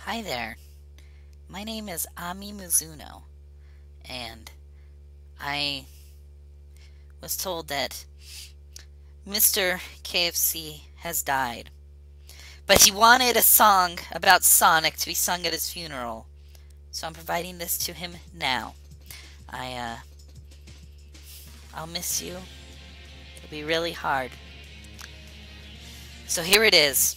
Hi there. My name is Ami Mizuno, and I was told that Mr. KFC has died. But he wanted a song about Sonic to be sung at his funeral, so I'm providing this to him now. I, uh, I'll miss you. It'll be really hard. So here it is.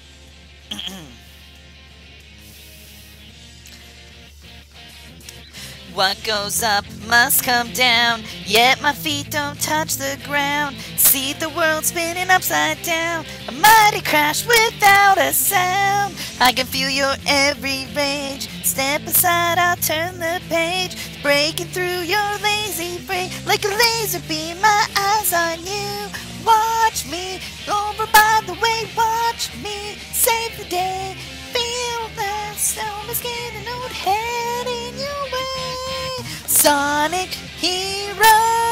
What goes up must come down, yet my feet don't touch the ground. See the world spinning upside down, a mighty crash without a sound. I can feel your every rage, step aside, I'll turn the page. Breaking through your lazy brain, like a laser beam, my eyes on you. Watch me, over by the way, watch me, save the day. Feel the sound is getting old, head in your way. Sonic Hero,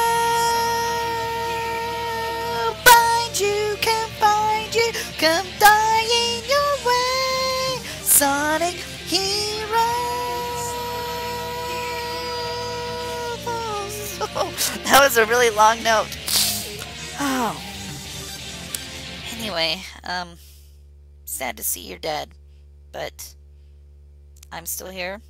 find you, come die in your way. Sonic Hero. That was a really long note. Oh. Anyway, sad to see you're dead, but I'm still here.